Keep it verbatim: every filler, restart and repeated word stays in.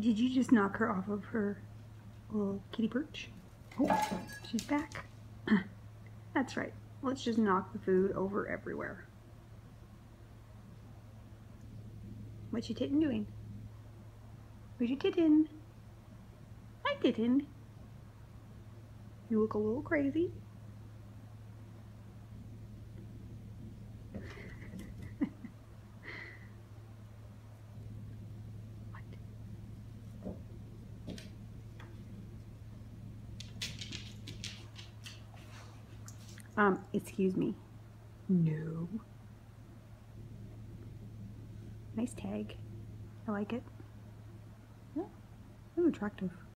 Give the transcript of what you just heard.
Did you just knock her off of her little kitty perch? Oh, she's back. That's right. Let's just knock the food over everywhere. What's your tittin doing? Where's your tittin? Hi, tittin. You look a little crazy. Um, excuse me. No. Nice tag. I like it. Yeah, very attractive.